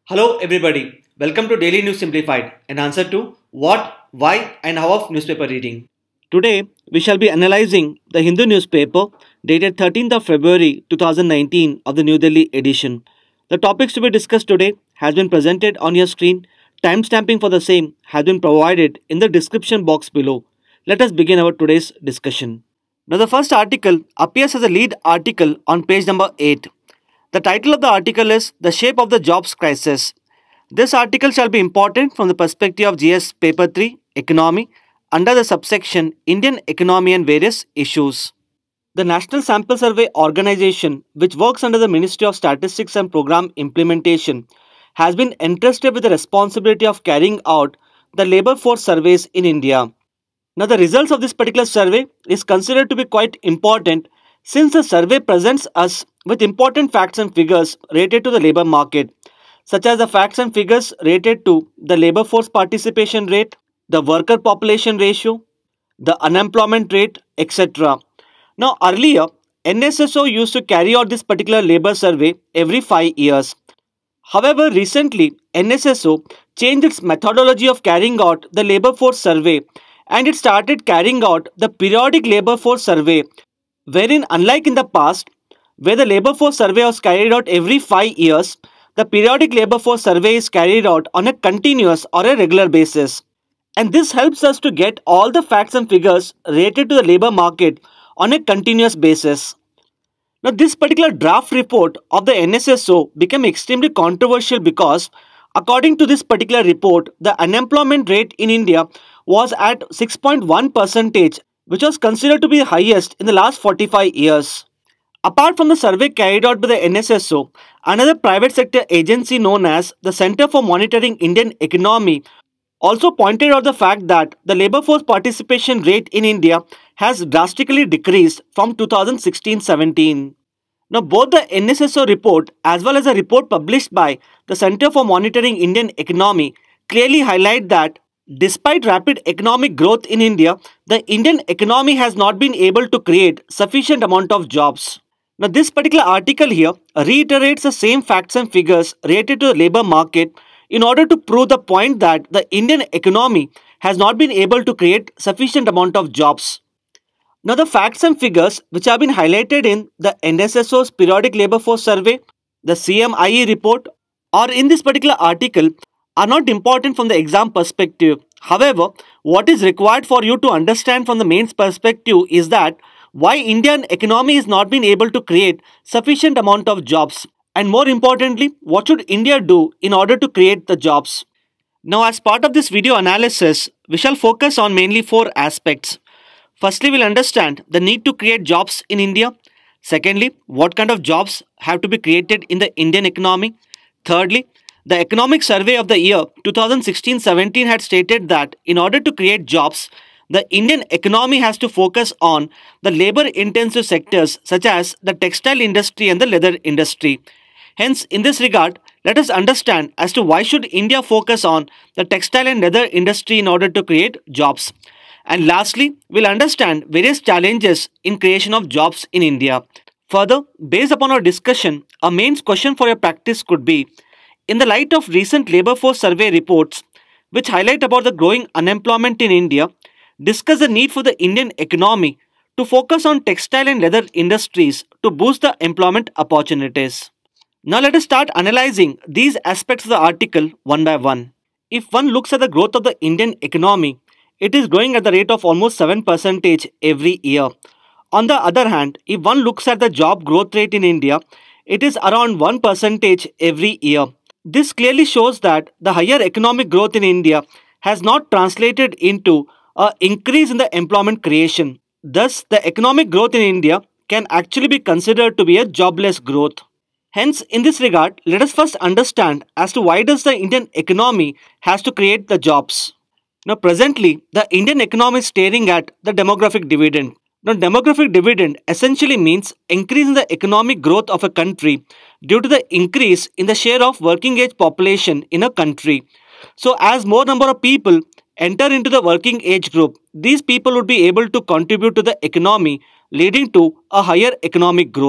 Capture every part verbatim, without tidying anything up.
Hello everybody, welcome to Daily News Simplified, an answer to what, why and how of newspaper reading. Today we shall be analyzing the Hindu newspaper dated thirteenth of February two thousand nineteen of the New Delhi edition. The topics to be discussed today has been presented on your screen. Timestamping for the same has been provided in the description box below. Let us begin our today's discussion. Now the first article appears as a lead article on page number eight. The title of the article is The Shape of the Jobs Crisis. This article shall be important from the perspective of G S Paper three, Economy, under the subsection Indian Economy and Various Issues. The National Sample Survey Organization, which works under the Ministry of Statistics and Program Implementation, has been entrusted with the responsibility of carrying out the labour force surveys in India. Now, the results of this particular survey is considered to be quite important since the survey presents us with important facts and figures related to the labour market, such as the facts and figures related to the labour force participation rate, the worker population ratio, the unemployment rate, et cetera. Now, earlier, N S S O used to carry out this particular labour survey every five years. However, recently, N S S O changed its methodology of carrying out the labour force survey and it started carrying out the periodic labour force survey, wherein unlike in the past, where the labour force survey was carried out every five years, the periodic labour force survey is carried out on a continuous or a regular basis. And this helps us to get all the facts and figures related to the labour market on a continuous basis. Now, this particular draft report of the N S S O became extremely controversial because, according to this particular report, the unemployment rate in India was at six point one percent, which was considered to be the highest in the last forty-five years. Apart from the survey carried out by the N S S O, another private sector agency known as the Centre for Monitoring Indian Economy also pointed out the fact that the labour force participation rate in India has drastically decreased from two thousand sixteen seventeen. Now, both the N S S O report as well as a report published by the Centre for Monitoring Indian Economy clearly highlight that despite rapid economic growth in India, the Indian economy has not been able to create sufficient amount of jobs. Now, this particular article here reiterates the same facts and figures related to the labour market in order to prove the point that the Indian economy has not been able to create sufficient amount of jobs. Now, the facts and figures which have been highlighted in the N S S O's periodic labour force survey, the C M I E report, or in this particular article are not important from the exam perspective. However, what is required for you to understand from the mains perspective is that why Indian economy has not been able to create sufficient amount of jobs, and more importantly, what should India do in order to create the jobs. Now, as part of this video analysis, we shall focus on mainly four aspects. Firstly, we'll understand the need to create jobs in India. Secondly, what kind of jobs have to be created in the Indian economy. Thirdly, the economic survey of the year two thousand sixteen seventeen had stated that in order to create jobs, the Indian economy has to focus on the labour-intensive sectors such as the textile industry and the leather industry. Hence, in this regard, let us understand as to why should India focus on the textile and leather industry in order to create jobs. And lastly, we'll understand various challenges in creation of jobs in India. Further, based upon our discussion, a main question for your practice could be, in the light of recent labour force survey reports, which highlight about the growing unemployment in India, discuss the need for the Indian economy to focus on textile and leather industries to boost the employment opportunities. Now let us start analyzing these aspects of the article one by one. If one looks at the growth of the Indian economy, it is growing at the rate of almost seven percent every year. On the other hand, if one looks at the job growth rate in India, it is around one percent every year. This clearly shows that the higher economic growth in India has not translated into an increase in the employment creation. Thus, the economic growth in India can actually be considered to be a jobless growth. Hence, in this regard, let us first understand as to why does the Indian economy has to create the jobs. Now, presently, the Indian economy is staring at the demographic dividend. Now, demographic dividend essentially means increase in the economic growth of a country due to the increase in the share of working age population in a country. So, as more number of people enter into the working age group, these people would be able to contribute to the economy, leading to a higher economic growth.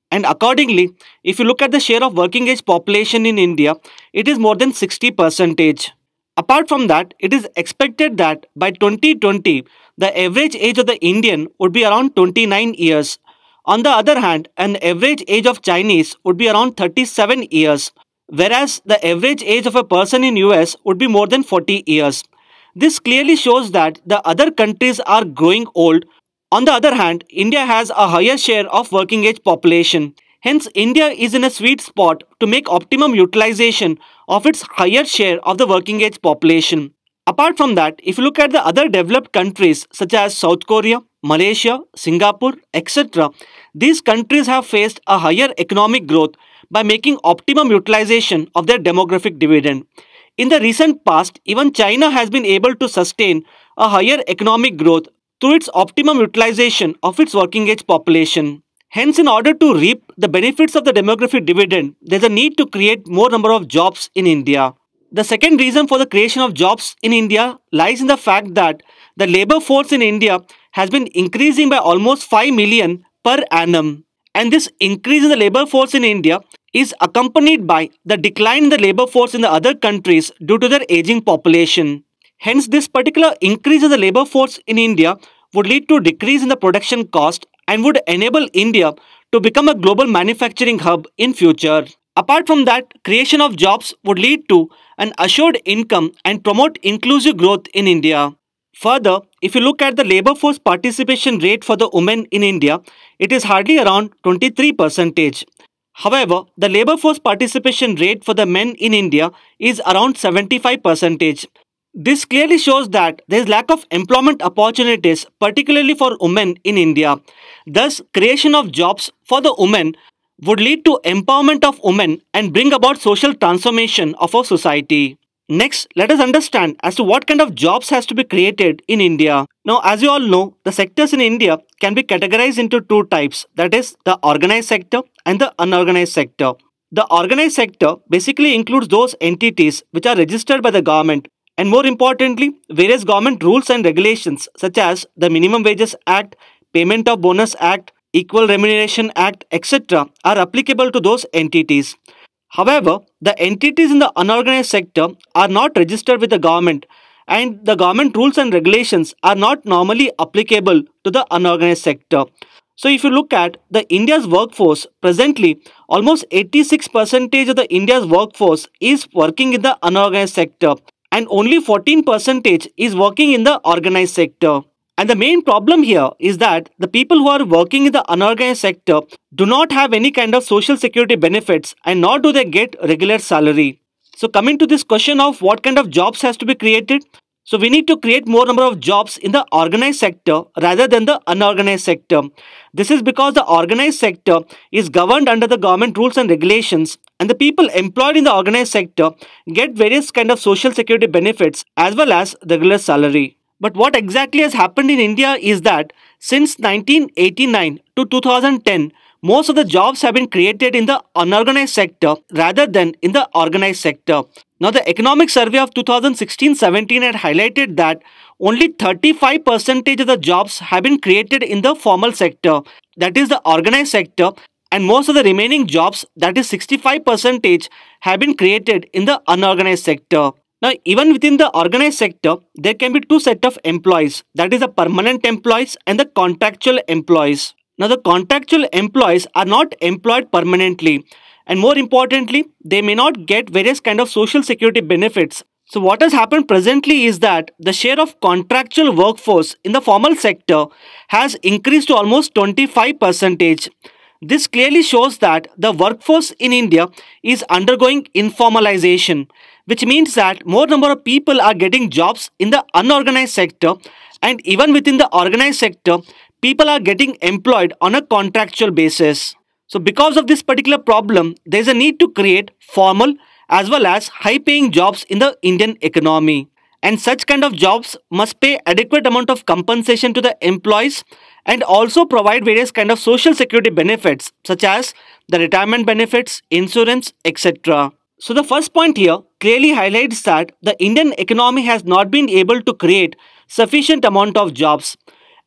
And accordingly, if you look at the share of working age population in India, it is more than sixty percent. Apart from that, it is expected that by twenty twenty, the average age of the Indian would be around twenty-nine years. On the other hand, an average age of Chinese would be around thirty-seven years, whereas the average age of a person in U S would be more than forty years. This clearly shows that the other countries are growing old. On the other hand, India has a higher share of working age population. Hence, India is in a sweet spot to make optimum utilization of its higher share of the working age population. Apart from that, if you look at the other developed countries such as South Korea, Malaysia, Singapore, et cetera, these countries have faced a higher economic growth by making optimum utilization of their demographic dividend. In the recent past, even China has been able to sustain a higher economic growth through its optimum utilization of its working age population. Hence, in order to reap the benefits of the demographic dividend, there is a need to create more number of jobs in India. The second reason for the creation of jobs in India lies in the fact that the labor force in India has been increasing by almost five million per annum. And this increase in the labor force in India is accompanied by the decline in the labor force in the other countries due to their aging population. Hence, this particular increase in the labor force in India would lead to a decrease in the production cost and would enable India to become a global manufacturing hub in future. Apart from that, creation of jobs would lead to an assured income and promote inclusive growth in India. Further, if you look at the labor force participation rate for the women in India, it is hardly around twenty-three percent. However, the labor force participation rate for the men in India is around seventy-five percent. This clearly shows that there is lack of employment opportunities, particularly for women in India. Thus, creation of jobs for the women would lead to empowerment of women and bring about social transformation of our society. Next, let us understand as to what kind of jobs has to be created in India. Now, as you all know, the sectors in India can be categorized into two types, that is the organized sector and the unorganized sector. The organized sector basically includes those entities which are registered by the government, and more importantly, various government rules and regulations such as the Minimum Wages Act, Payment of Bonus Act, Equal Remuneration Act, et cetera are applicable to those entities. However, the entities in the unorganized sector are not registered with the government, and the government rules and regulations are not normally applicable to the unorganized sector. So if you look at the India's workforce, presently almost eighty-six percent of the India's workforce is working in the unorganized sector and only fourteen percent is working in the organized sector. And the main problem here is that the people who are working in the unorganized sector do not have any kind of social security benefits and nor do they get regular salary. So coming to this question of what kind of jobs has to be created, so we need to create more number of jobs in the organized sector rather than the unorganized sector. This is because the organized sector is governed under the government rules and regulations, and the people employed in the organized sector get various kind of social security benefits as well as regular salary. But what exactly has happened in India is that since nineteen eighty-nine to two thousand ten, most of the jobs have been created in the unorganized sector rather than in the organized sector. Now, the economic survey of two thousand sixteen seventeen had highlighted that only thirty-five percent of the jobs have been created in the formal sector, that is the organized sector, and most of the remaining jobs, that is sixty-five percent, have been created in the unorganized sector. Now, even within the organized sector, there can be two sets of employees, that is the permanent employees and the contractual employees. Now, the contractual employees are not employed permanently, and more importantly, they may not get various kind of social security benefits. So what has happened presently is that the share of contractual workforce in the formal sector has increased to almost twenty-five percent. This clearly shows that the workforce in India is undergoing informalization, which means that more number of people are getting jobs in the unorganized sector, and even within the organized sector, people are getting employed on a contractual basis. So because of this particular problem, there is a need to create formal as well as high-paying jobs in the Indian economy. And such kind of jobs must pay adequate amount of compensation to the employees and also provide various kind of social security benefits such as the retirement benefits, insurance, et cetera. So the first point here clearly highlights that the Indian economy has not been able to create sufficient amount of jobs.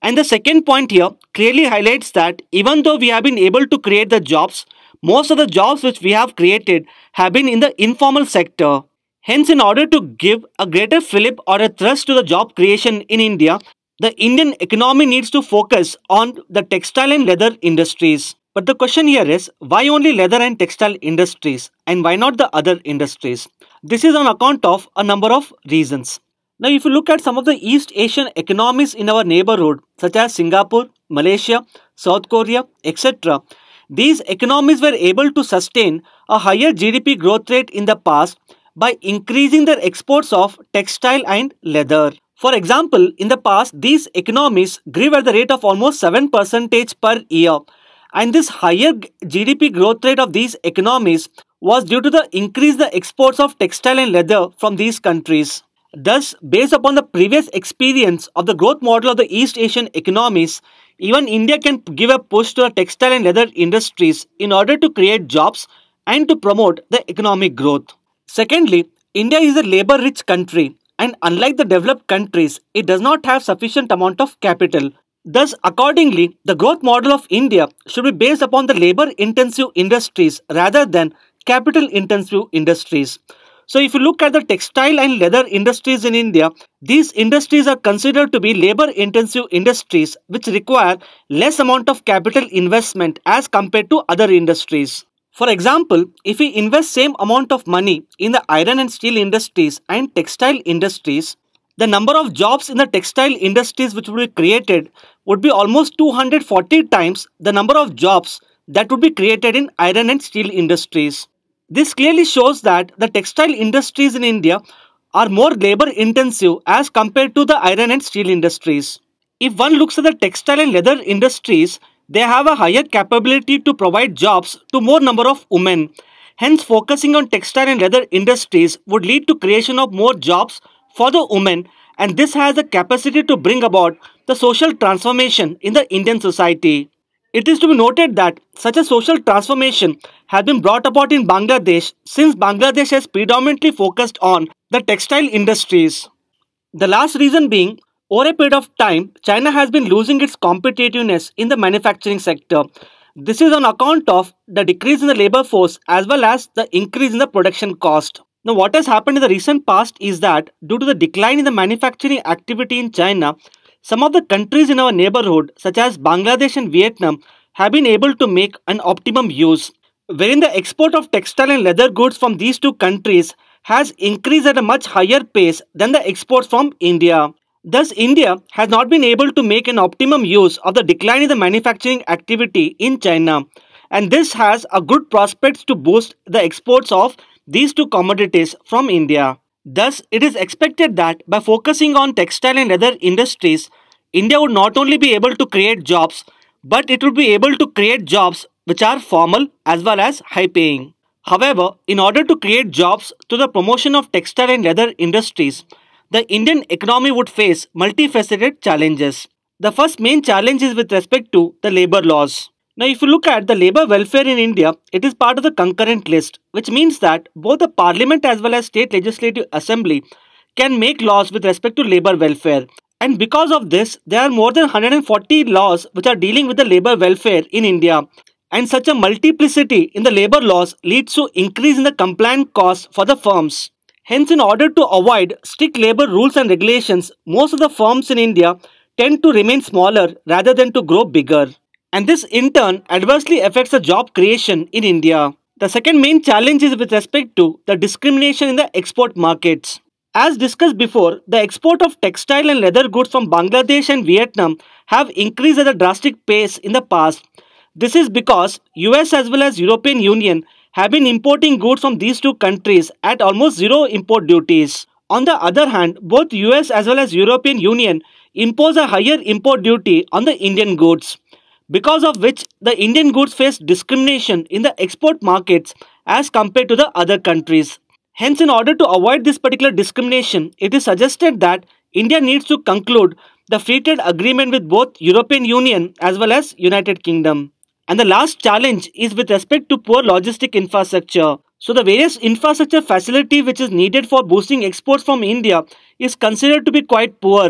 And the second point here clearly highlights that even though we have been able to create the jobs, most of the jobs which we have created have been in the informal sector. Hence, in order to give a greater fillip or a thrust to the job creation in India, the Indian economy needs to focus on the textile and leather industries. But the question here is, why only leather and textile industries and why not the other industries? This is on account of a number of reasons. Now, if you look at some of the East Asian economies in our neighborhood, such as Singapore, Malaysia, South Korea, et cetera, these economies were able to sustain a higher G D P growth rate in the past by increasing their exports of textile and leather. For example, in the past, these economies grew at the rate of almost seven percent per year. And this higher G D P growth rate of these economies was due to the increase in the exports of textile and leather from these countries. Thus, based upon the previous experience of the growth model of the East Asian economies, even India can give a push to the textile and leather industries in order to create jobs and to promote the economic growth. Secondly, India is a labor-rich country, and unlike the developed countries, it does not have sufficient amount of capital. Thus, accordingly, the growth model of India should be based upon the labor-intensive industries rather than capital-intensive industries. So, if you look at the textile and leather industries in India, these industries are considered to be labor-intensive industries which require less amount of capital investment as compared to other industries. For example, if we invest same amount of money in the iron and steel industries and textile industries, the number of jobs in the textile industries which would be created would be almost two hundred forty times the number of jobs that would be created in iron and steel industries. This clearly shows that the textile industries in India are more labor intensive as compared to the iron and steel industries. If one looks at the textile and leather industries, they have a higher capability to provide jobs to more number of women. Hence, focusing on textile and leather industries would lead to creation of more jobs for the women, and this has the capacity to bring about the social transformation in the Indian society. It is to be noted that such a social transformation has been brought about in Bangladesh since Bangladesh has predominantly focused on the textile industries. The last reason being, over a period of time, China has been losing its competitiveness in the manufacturing sector. This is on account of the decrease in the labor force as well as the increase in the production cost. Now, what has happened in the recent past is that due to the decline in the manufacturing activity in China, some of the countries in our neighborhood, such as Bangladesh and Vietnam, have been able to make an optimum use, wherein the export of textile and leather goods from these two countries has increased at a much higher pace than the exports from India. Thus, India has not been able to make an optimum use of the decline in the manufacturing activity in China, and this has a good prospects to boost the exports of these two commodities from India. Thus, it is expected that by focusing on textile and leather industries, India would not only be able to create jobs, but it would be able to create jobs which are formal as well as high paying. However, in order to create jobs through the promotion of textile and leather industries, the Indian economy would face multifaceted challenges. The first main challenge is with respect to the labor laws. Now, if you look at the labor welfare in India, it is part of the concurrent list, which means that both the parliament as well as state legislative assembly can make laws with respect to labor welfare. And because of this, there are more than one hundred forty laws which are dealing with the labor welfare in India. And such a multiplicity in the labor laws leads to increase in the compliance costs for the firms. Hence, in order to avoid strict labor rules and regulations, most of the firms in India tend to remain smaller rather than to grow bigger. And this in turn adversely affects the job creation in India. The second main challenge is with respect to the discrimination in the export markets. As discussed before, the export of textile and leather goods from Bangladesh and Vietnam have increased at a drastic pace in the past. This is because U S as well as European Union have been importing goods from these two countries at almost zero import duties. On the other hand, both U S as well as European Union impose a higher import duty on the Indian goods, because of which the Indian goods face discrimination in the export markets as compared to the other countries. Hence, in order to avoid this particular discrimination, it is suggested that India needs to conclude the free trade agreement with both European Union as well as United Kingdom. And the last challenge is with respect to poor logistic infrastructure. So the various infrastructure facility which is needed for boosting exports from India is considered to be quite poor.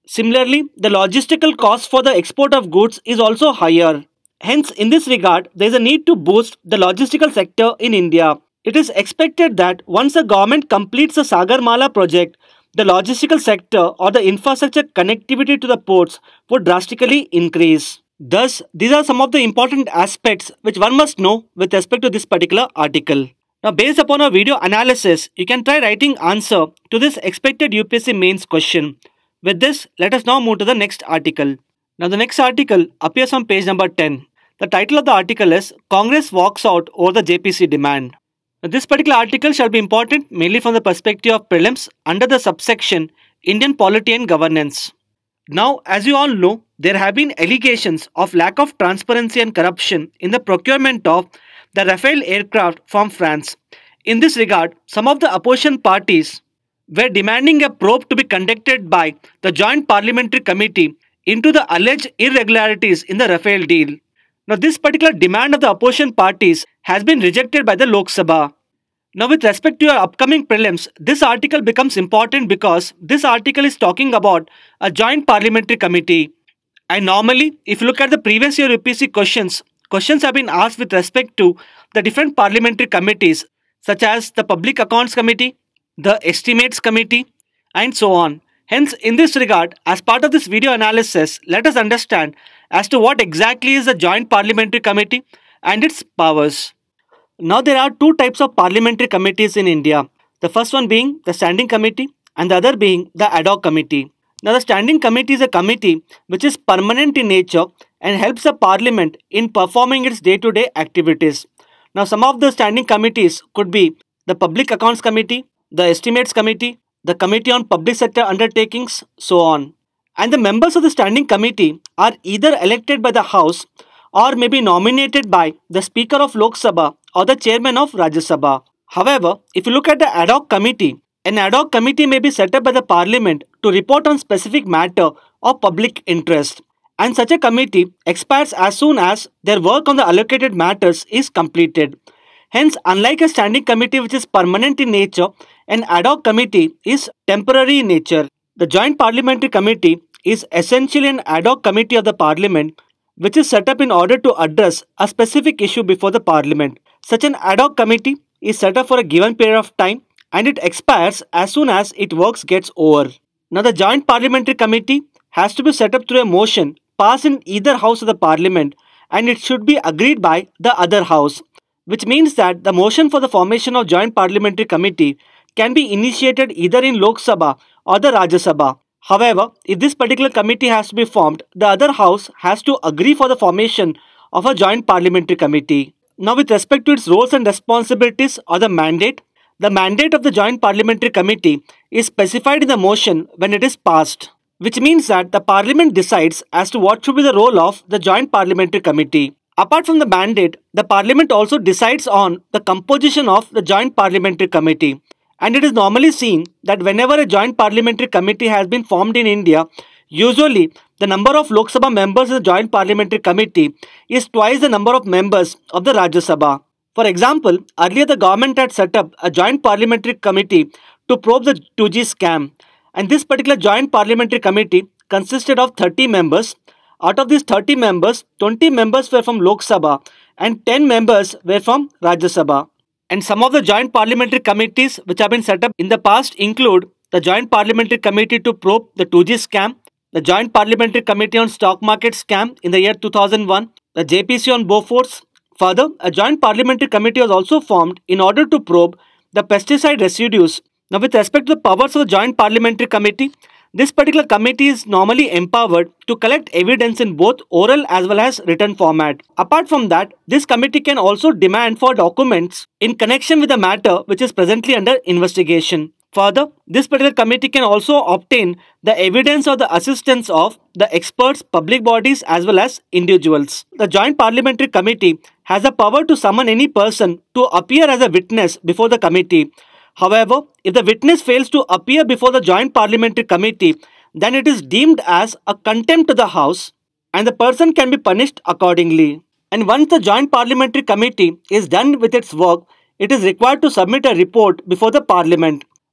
Similarly, the logistical cost for the export of goods is also higher. Hence, in this regard, there is a need to boost the logistical sector in India. It is expected that once the government completes the Sagarmala project, the logistical sector or the infrastructure connectivity to the ports would drastically increase. Thus, these are some of the important aspects which one must know with respect to this particular article. Now, based upon a video analysis, you can try writing answer to this expected U P S C mains question. With this, let us now move to the next article. Now, the next article appears on page number ten. The title of the article is Congress Walks Out Over the J P C Demand. Now, this particular article shall be important mainly from the perspective of prelims under the subsection Indian Polity and Governance. Now, as you all know, there have been allegations of lack of transparency and corruption in the procurement of the Rafale aircraft from France. In this regard, some of the opposition parties were demanding a probe to be conducted by the Joint Parliamentary Committee into the alleged irregularities in the Rafale deal. Now, this particular demand of the opposition parties has been rejected by the Lok Sabha. Now, with respect to your upcoming prelims, this article becomes important because this article is talking about a joint parliamentary committee. And normally, if you look at the previous year U P S C questions, questions have been asked with respect to the different parliamentary committees such as the Public Accounts Committee, the Estimates Committee, and so on. Hence, in this regard, as part of this video analysis, let us understand as to what exactly is the Joint Parliamentary Committee and its powers. Now, there are two types of parliamentary committees in India. The first one being the Standing Committee and the other being the Ad hoc Committee. Now, the Standing Committee is a committee which is permanent in nature and helps the Parliament in performing its day-to-day activities. Now, some of the standing committees could be the Public Accounts Committee, the Estimates Committee, the Committee on Public Sector Undertakings, so on. And the members of the Standing Committee are either elected by the House or may be nominated by the Speaker of Lok Sabha or the Chairman of Rajya Sabha. However, if you look at the Ad hoc Committee, an Ad hoc Committee may be set up by the Parliament to report on specific matter of public interest. And such a committee expires as soon as their work on the allocated matters is completed. Hence, unlike a standing committee which is permanent in nature, an ad hoc committee is temporary in nature. The Joint Parliamentary Committee is essentially an ad hoc committee of the Parliament which is set up in order to address a specific issue before the Parliament. Such an ad hoc committee is set up for a given period of time and it expires as soon as its work gets over. Now, the Joint Parliamentary Committee has to be set up through a motion passed in either house of the Parliament and it should be agreed by the other house, which means that the motion for the formation of Joint Parliamentary Committee can be initiated either in Lok Sabha or the Rajya Sabha. However, if this particular committee has to be formed, the other house has to agree for the formation of a Joint Parliamentary Committee. Now, with respect to its roles and responsibilities or the mandate, the mandate of the Joint Parliamentary Committee is specified in the motion when it is passed, which means that the Parliament decides as to what should be the role of the Joint Parliamentary Committee. Apart from the mandate, the Parliament also decides on the composition of the Joint Parliamentary Committee. And it is normally seen that whenever a Joint Parliamentary Committee has been formed in India, usually the number of Lok Sabha members in the Joint Parliamentary Committee is twice the number of members of the Rajya Sabha. For example, earlier the government had set up a Joint Parliamentary Committee to probe the two G scam. And this particular Joint Parliamentary Committee consisted of thirty members. Out of these thirty members, twenty members were from Lok Sabha and ten members were from Rajya Sabha. And some of the Joint Parliamentary Committees which have been set up in the past include the Joint Parliamentary Committee to probe the two G scam, the Joint Parliamentary Committee on Stock Market Scam in the year two thousand one, the J P C on Bofors. Further, a Joint Parliamentary Committee was also formed in order to probe the pesticide residues. Now, with respect to the powers of the Joint Parliamentary Committee, this particular committee is normally empowered to collect evidence in both oral as well as written format. Apart from that, this committee can also demand for documents in connection with the matter which is presently under investigation. Further, this particular committee can also obtain the evidence or the assistance of the experts, public bodies as well as individuals. The Joint Parliamentary Committee has the power to summon any person to appear as a witness before the committee. However, if the witness fails to appear before the Joint Parliamentary Committee, then it is deemed as a contempt to the House and the person can be punished accordingly. And once the Joint Parliamentary Committee is done with its work, it is required to submit a report before the Parliament.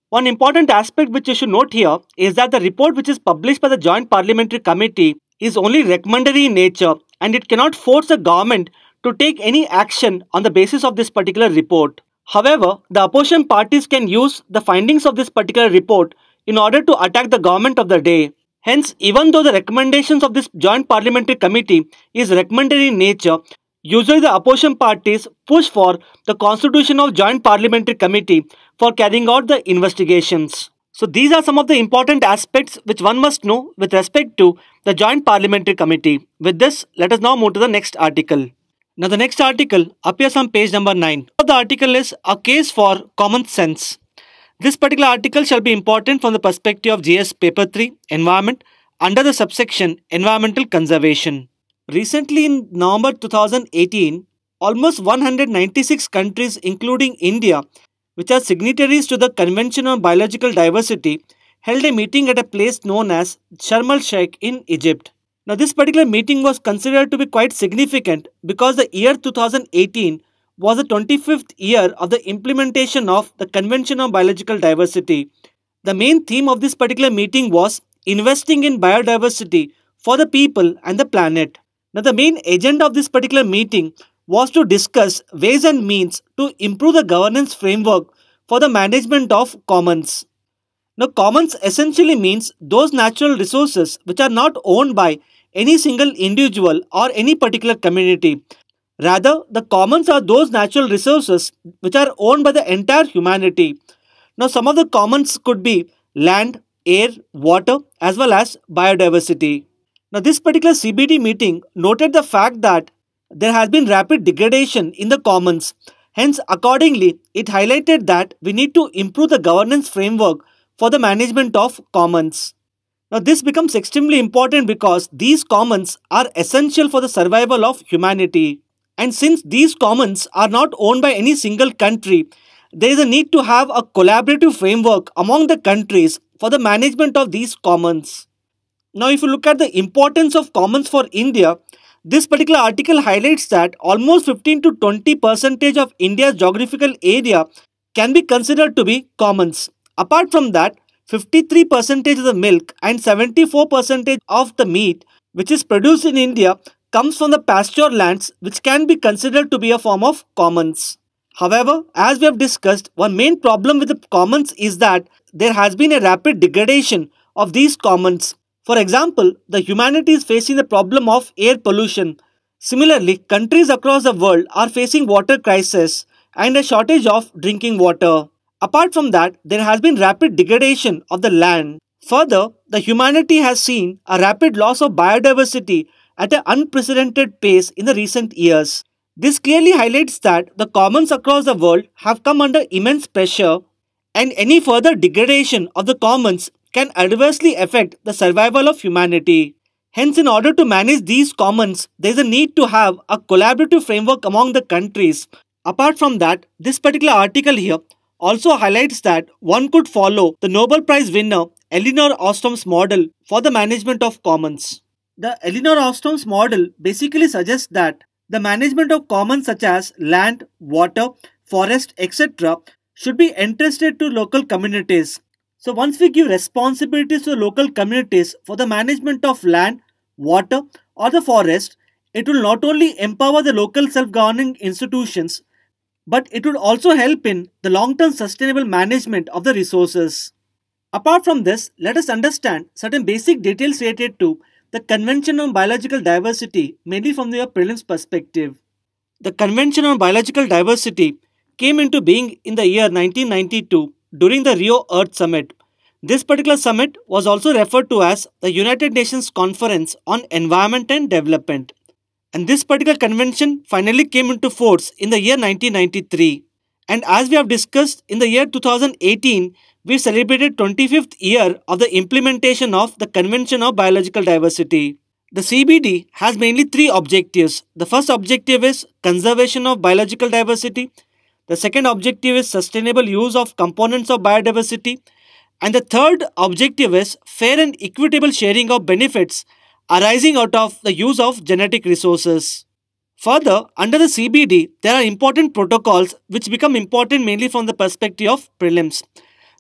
One important aspect which you should note here is that the report which is published by the Joint Parliamentary Committee is only recommendatory in nature, and it cannot force the government to take any action on the basis of this particular report. However, the opposition parties can use the findings of this particular report in order to attack the government of the day. Hence, even though the recommendations of this Joint Parliamentary Committee is recommendatory in nature, usually the opposition parties push for the constitution of Joint Parliamentary Committee for carrying out the investigations. So these are some of the important aspects which one must know with respect to the Joint Parliamentary Committee. With this, let us now move to the next article. Now the next article appears on page number nine. The article is a case for common sense. This particular article shall be important from the perspective of G S Paper three, Environment, under the subsection Environmental Conservation. Recently in November two thousand eighteen, almost one hundred ninety-six countries including India, which are signatories to the Convention on Biological Diversity, held a meeting at a place known as Sharm el-Sheikh in Egypt. Now this particular meeting was considered to be quite significant because the year two thousand eighteen was the twenty-fifth year of the implementation of the Convention on Biological Diversity. The main theme of this particular meeting was investing in biodiversity for the people and the planet. Now the main agenda of this particular meeting was to discuss ways and means to improve the governance framework for the management of commons. Now commons essentially means those natural resources which are not owned by any single individual or any particular community. Rather, the commons are those natural resources which are owned by the entire humanity. Now some of the commons could be land, air, water as well as biodiversity. Now this particular C B D meeting noted the fact that there has been rapid degradation in the commons. Hence, accordingly, it highlighted that we need to improve the governance framework for the management of commons. Now this becomes extremely important because these commons are essential for the survival of humanity. And since these commons are not owned by any single country, there is a need to have a collaborative framework among the countries for the management of these commons. Now if you look at the importance of commons for India, this particular article highlights that almost fifteen to twenty percent of India's geographical area can be considered to be commons. Apart from that, fifty-three percent of the milk and seventy-four percent of the meat which is produced in India comes from the pasture lands which can be considered to be a form of commons. However, as we have discussed, one main problem with the commons is that there has been a rapid degradation of these commons. For example, the humanity is facing the problem of air pollution. Similarly, countries across the world are facing water crisis and a shortage of drinking water. Apart from that, there has been rapid degradation of the land. Further, the humanity has seen a rapid loss of biodiversity at an unprecedented pace in the recent years. This clearly highlights that the commons across the world have come under immense pressure, and any further degradation of the commons can adversely affect the survival of humanity. Hence, in order to manage these commons, there is a need to have a collaborative framework among the countries. Apart from that, this particular article here also highlights that one could follow the Nobel Prize winner Elinor Ostrom's model for the management of commons. The Elinor Ostrom's model basically suggests that the management of commons such as land, water, forest, et cetera should be entrusted to local communities. So once we give responsibilities to the local communities for the management of land, water or the forest, it will not only empower the local self-governing institutions, but it would also help in the long-term sustainable management of the resources. Apart from this, let us understand certain basic details related to the Convention on Biological Diversity, mainly from your prelims perspective. The Convention on Biological Diversity came into being in the year nineteen ninety-two during the Rio Earth Summit. This particular summit was also referred to as the United Nations Conference on Environment and Development. And this particular convention finally came into force in the year nineteen ninety-three. And as we have discussed, in the year two thousand eighteen, we celebrated twenty-fifth year of the implementation of the Convention of Biological Diversity. The C B D has mainly three objectives. The first objective is conservation of biological diversity. The second objective is sustainable use of components of biodiversity. And the third objective is fair and equitable sharing of benefits arising out of the use of genetic resources. Further, under the C B D, there are important protocols which become important mainly from the perspective of prelims.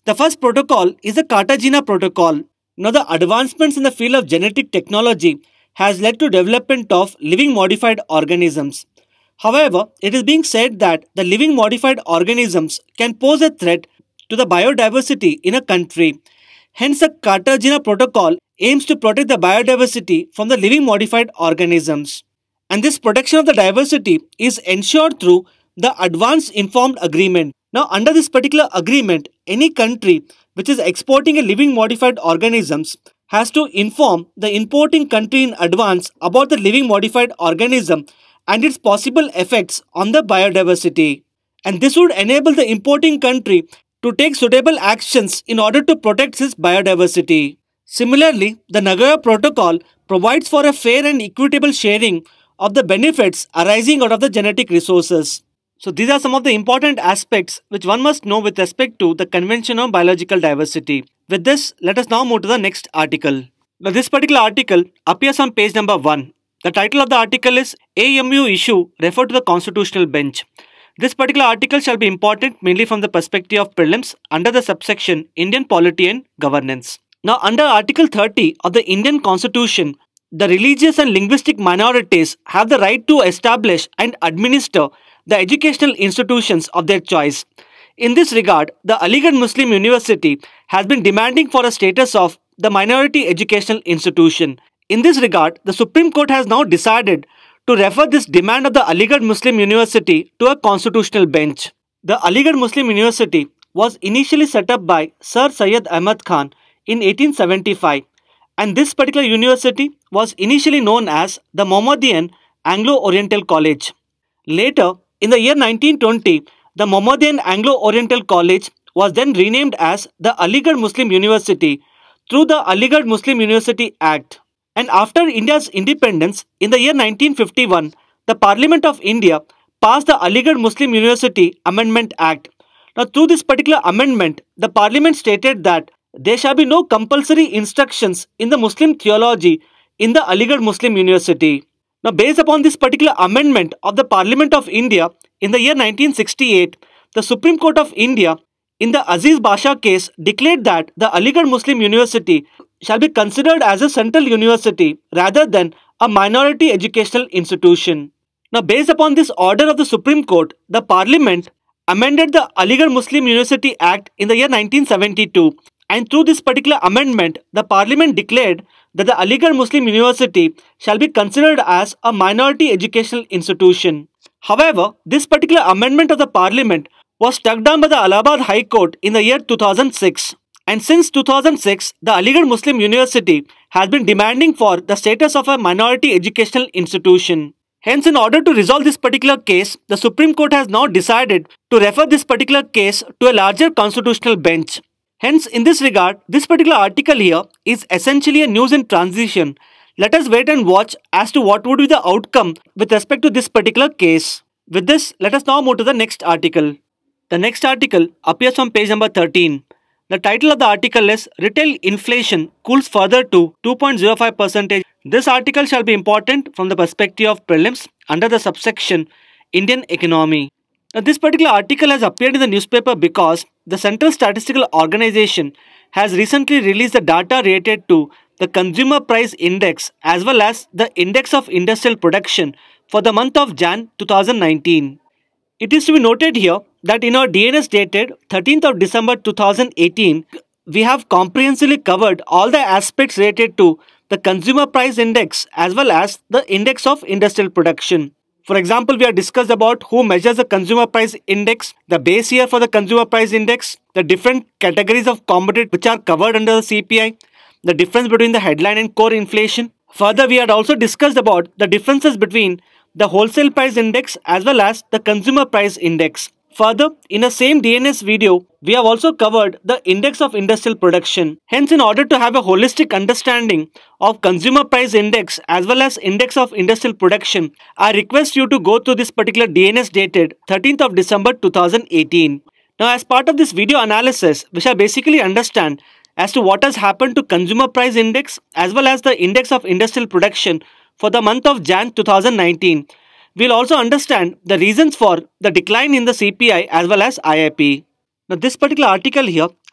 The first protocol is the Cartagena Protocol. Now, the advancements in the field of genetic technology has led to development of living modified organisms. However, it is being said that the living modified organisms can pose a threat to the biodiversity in a country. Hence, the Cartagena Protocol aims to protect the biodiversity from the living modified organisms. And this protection of the diversity is ensured through the Advanced Informed Agreement. Now, under this particular agreement, any country which is exporting a living modified organisms has to inform the importing country in advance about the living modified organism and its possible effects on the biodiversity. And this would enable the importing country to take suitable actions in order to protect its biodiversity. Similarly, the Nagoya Protocol provides for a fair and equitable sharing of the benefits arising out of the genetic resources. So these are some of the important aspects which one must know with respect to the Convention on Biological Diversity. With this, let us now move to the next article. Now, this particular article appears on page number one. The title of the article is A M U Issue Referred to the Constitutional Bench. This particular article shall be important mainly from the perspective of prelims under the subsection Indian Polity and Governance. Now, under Article thirty of the Indian Constitution, the religious and linguistic minorities have the right to establish and administer the educational institutions of their choice. In this regard, the Aligarh Muslim University has been demanding for a status of the minority educational institution. In this regard, the Supreme Court has now decided to refer this demand of the Aligarh Muslim University to a constitutional bench. The Aligarh Muslim University was initially set up by Sir Syed Ahmad Khan in eighteen seventy-five, and this particular university was initially known as the Mohammedan Anglo-Oriental College. Later, in the year nineteen twenty, the Mohammedan Anglo-Oriental College was then renamed as the Aligarh Muslim University through the Aligarh Muslim University Act. And after India's independence in the year nineteen fifty-one, the Parliament of India passed the Aligarh Muslim University Amendment Act. Now, through this particular amendment, the Parliament stated that there shall be no compulsory instructions in the Muslim theology in the Aligarh Muslim University. Now, based upon this particular amendment of the Parliament of India in the year nineteen sixty-eight, the Supreme Court of India in the Aziz Basha case declared that the Aligarh Muslim University shall be considered as a central university rather than a minority educational institution. Now, based upon this order of the Supreme Court, the Parliament amended the Aligarh Muslim University Act in the year nineteen seventy-two, and through this particular amendment, the Parliament declared that the Aligarh Muslim University shall be considered as a minority educational institution. However, this particular amendment of the Parliament was struck down by the Allahabad High Court in the year two thousand six. And since two thousand six, the Aligarh Muslim University has been demanding for the status of a minority educational institution. Hence, in order to resolve this particular case, the Supreme Court has now decided to refer this particular case to a larger constitutional bench. Hence, in this regard, this particular article here is essentially a news in transition. Let us wait and watch as to what would be the outcome with respect to this particular case. With this, let us now move to the next article. The next article appears on page number thirteen. The title of the article is Retail Inflation Cools Further to two point zero five percent. This article shall be important from the perspective of prelims under the subsection Indian Economy. Now, this particular article has appeared in the newspaper because the Central Statistical Organization has recently released the data related to the Consumer Price Index as well as the Index of Industrial Production for the month of January two thousand nineteen. It is to be noted here that in our D N S dated thirteenth of December two thousand eighteen, we have comprehensively covered all the aspects related to the Consumer Price Index as well as the Index of Industrial Production. For example, we have discussed about who measures the Consumer Price Index, the base year for the Consumer Price Index, the different categories of commodities which are covered under the C P I, the difference between the headline and core inflation. Further, we had also discussed about the differences between the Wholesale Price Index as well as the Consumer Price Index. Further, in the same D N S video, we have also covered the Index of Industrial Production. Hence, in order to have a holistic understanding of Consumer Price Index as well as Index of Industrial Production, I request you to go through this particular D N S dated thirteenth of December two thousand eighteen. Now, as part of this video analysis, we shall basically understand as to what has happened to Consumer Price Index as well as the Index of Industrial Production for the month of January two thousand nineteen. We'll also understand the reasons for the decline in the C P I as well as I I P. Now, this particular article here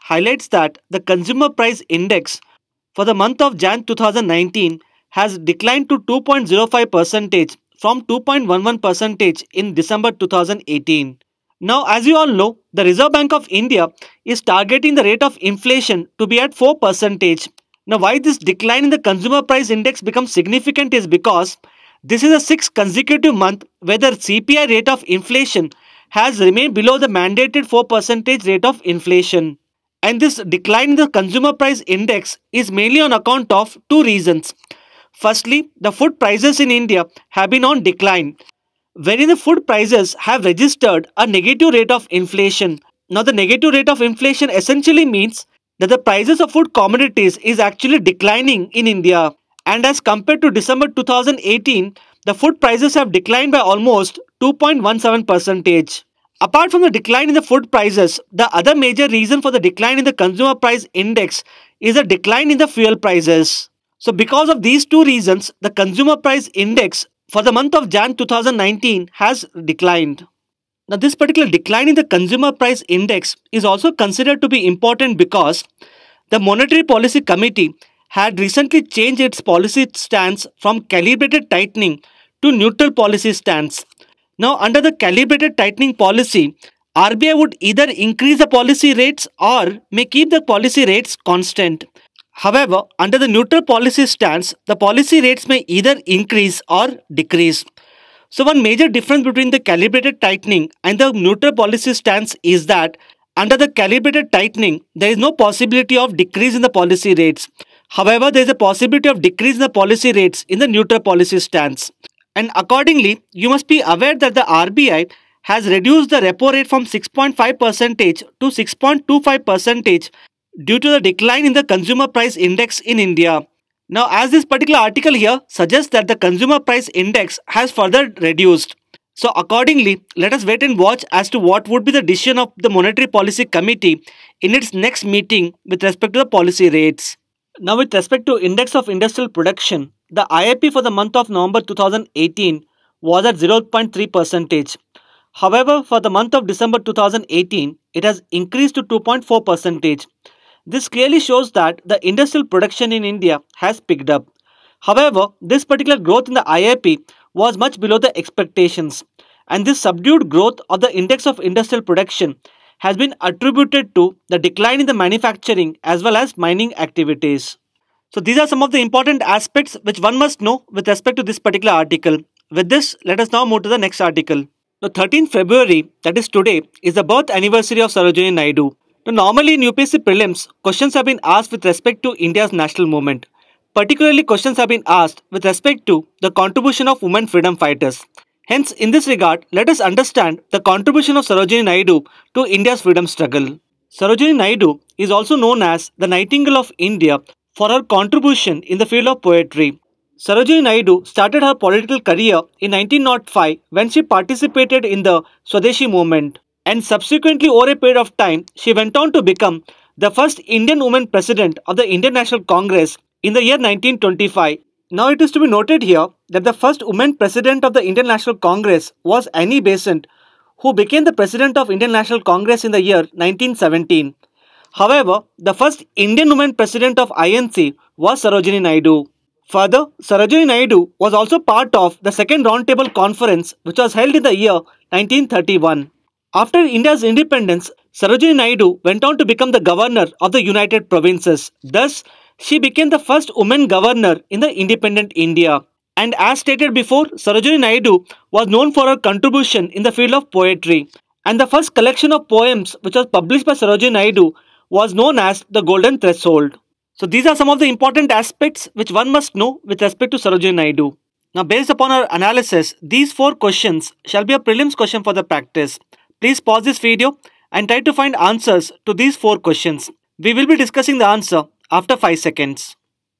highlights that the consumer price index for the month of January two thousand nineteen has declined to two point zero five percent from two point one one percent in December two thousand eighteen. Now, as you all know, the Reserve Bank of India is targeting the rate of inflation to be at four percent. Now, why this decline in the consumer price index becomes significant is because this is the sixth consecutive month where the C P I rate of inflation has remained below the mandated four percent rate of inflation. And this decline in the consumer price index is mainly on account of two reasons. Firstly, the food prices in India have been on decline, wherein the food prices have registered a negative rate of inflation. Now, the negative rate of inflation essentially means that the prices of food commodities is actually declining in India. And as compared to December two thousand eighteen, the food prices have declined by almost two point one seven percent. Apart from the decline in the food prices, the other major reason for the decline in the consumer price index is a decline in the fuel prices. So because of these two reasons, the consumer price index for the month of January two thousand nineteen has declined. Now, this particular decline in the consumer price index is also considered to be important because the Monetary Policy Committee had recently changed its policy stance from calibrated tightening to neutral policy stance. Now, under the calibrated tightening policy, R B I would either increase the policy rates or may keep the policy rates constant. However, under the neutral policy stance, the policy rates may either increase or decrease. So, one major difference between the calibrated tightening and the neutral policy stance is that under the calibrated tightening, there is no possibility of decrease in the policy rates. However, there is a possibility of decrease in the policy rates in the neutral policy stance. And accordingly, you must be aware that the R B I has reduced the repo rate from six point five percent to six point two five percent due to the decline in the consumer price index in India. Now, as this particular article here suggests that the consumer price index has further reduced. So accordingly, let us wait and watch as to what would be the decision of the Monetary Policy Committee in its next meeting with respect to the policy rates. Now, with respect to Index of Industrial Production, the I I P for the month of November two thousand eighteen was at zero point three percent. However, for the month of December two thousand eighteen, it has increased to two point four percent. This clearly shows that the industrial production in India has picked up. However, this particular growth in the I I P was much below the expectations, and this subdued growth of the Index of Industrial Production has been attributed to the decline in the manufacturing as well as mining activities. So these are some of the important aspects which one must know with respect to this particular article. With this, let us now move to the next article. The thirteenth February, that is today, is the birth anniversary of Sarojini Naidu. Now, normally in U P S C prelims, questions have been asked with respect to India's national movement. Particularly, questions have been asked with respect to the contribution of women freedom fighters. Hence, in this regard, let us understand the contribution of Sarojini Naidu to India's freedom struggle. Sarojini Naidu is also known as the Nightingale of India for her contribution in the field of poetry. Sarojini Naidu started her political career in nineteen oh five when she participated in the Swadeshi movement, and subsequently over a period of time, she went on to become the first Indian woman president of the Indian National Congress in the year nineteen twenty-five. Now, it is to be noted here that the first woman president of the Indian National Congress was Annie Besant, who became the president of Indian National Congress in the year nineteen seventeen. However, the first Indian woman president of I N C was Sarojini Naidu. Further, Sarojini Naidu was also part of the Second Roundtable Conference, which was held in the year nineteen thirty-one. After India's independence, Sarojini Naidu went on to become the governor of the United Provinces. Thus, she became the first woman governor in the independent India. And as stated before, Sarojini Naidu was known for her contribution in the field of poetry. And the first collection of poems which was published by Sarojini Naidu was known as The Golden Threshold. So these are some of the important aspects which one must know with respect to Sarojini Naidu. Now, based upon our analysis, these four questions shall be a prelims question for the practice. Please pause this video and try to find answers to these four questions. We will be discussing the answer after five seconds.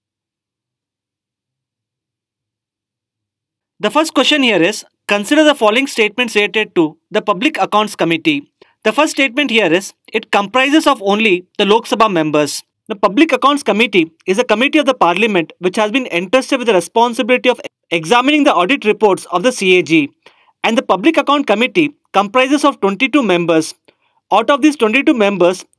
The first question here is, consider the following statements related to the Public Accounts Committee. The first statement here is, it comprises of only the Lok Sabha members. The Public Accounts Committee is a committee of the Parliament which has been entrusted with the responsibility of examining the audit reports of the C A G. And the Public Account Committee comprises of twenty-two members. Out of these twenty-two members,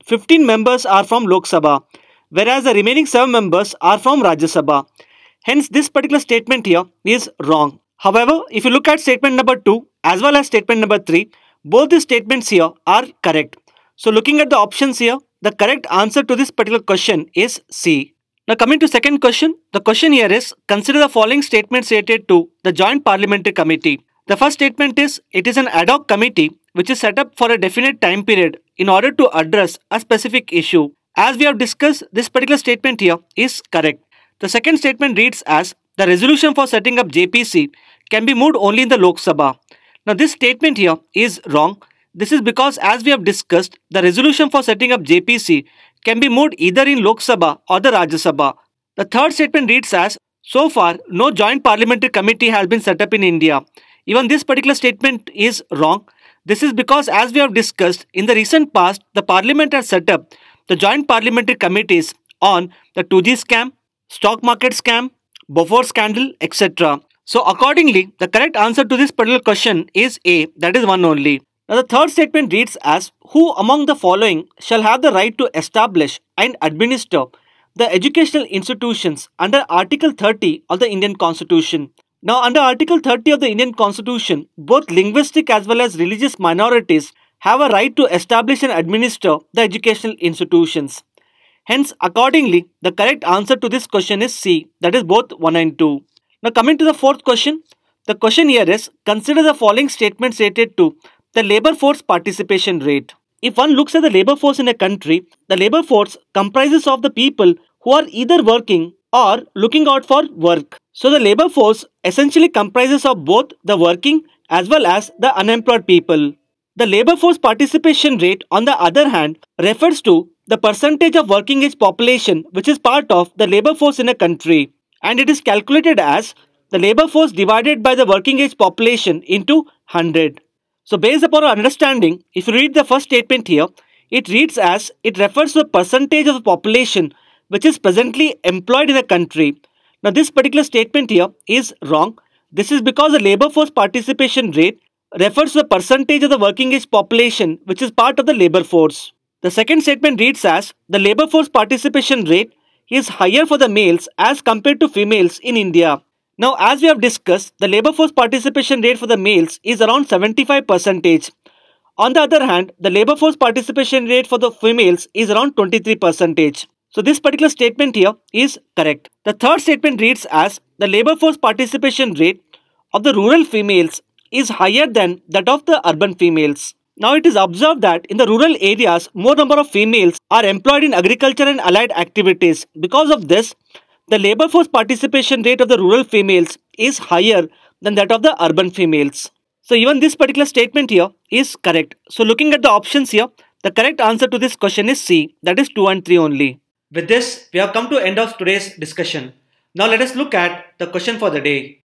fifteen members are from Lok Sabha, whereas the remaining seven members are from Rajya Sabha. Hence, this particular statement here is wrong. However, if you look at statement number two as well as statement number three, both the statements here are correct. So looking at the options here, the correct answer to this particular question is C. Now coming to second question, the question here is consider the following statements related to the Joint Parliamentary Committee. The first statement is it is an ad hoc committee which is set up for a definite time period in order to address a specific issue. As we have discussed, this particular statement here is correct. The second statement reads as the resolution for setting up J P C can be moved only in the Lok Sabha. Now this statement here is wrong. This is because as we have discussed, the resolution for setting up J P C can be moved either in Lok Sabha or the Rajya Sabha. The third statement reads as so far no joint parliamentary committee has been set up in India. Even this particular statement is wrong. This is because as we have discussed in the recent past, the parliament has set up the joint parliamentary committees on the two G scam, stock market scam, Bofors scandal, et cetera. So accordingly, the correct answer to this particular question is A, that is one only. Now the third statement reads as who among the following shall have the right to establish and administer the educational institutions under Article thirty of the Indian Constitution. Now under Article thirty of the Indian Constitution, both linguistic as well as religious minorities have a right to establish and administer the educational institutions. Hence, accordingly, the correct answer to this question is C, that is both one and two. Now coming to the fourth question, the question here is consider the following statements related to the labor force participation rate. If one looks at the labor force in a country, the labor force comprises of the people who are either working or looking out for work. So the labor force essentially comprises of both the working as well as the unemployed people. The labor force participation rate, on the other hand, refers to the percentage of working age population which is part of the labor force in a country, and it is calculated as the labor force divided by the working age population into one hundred. So based upon our understanding, if you read the first statement here, it reads as it refers to the percentage of the population which is presently employed in a country. Now this particular statement here is wrong. This is because the labor force participation rate refers to the percentage of the working age population which is part of the labor force. The second statement reads as the labor force participation rate is higher for the males as compared to females in India. Now as we have discussed, the labor force participation rate for the males is around seventy-five percent. On the other hand, the labor force participation rate for the females is around twenty-three percent. So this particular statement here is correct. The third statement reads as the labor force participation rate of the rural females is higher than that of the urban females. Now it is observed that in the rural areas, more number of females are employed in agriculture and allied activities. Because of this, the labor force participation rate of the rural females is higher than that of the urban females. So even this particular statement here is correct. So looking at the options here, the correct answer to this question is C, that is two and three only. With this, we have come to end of today's discussion. Now let us look at the question for the day.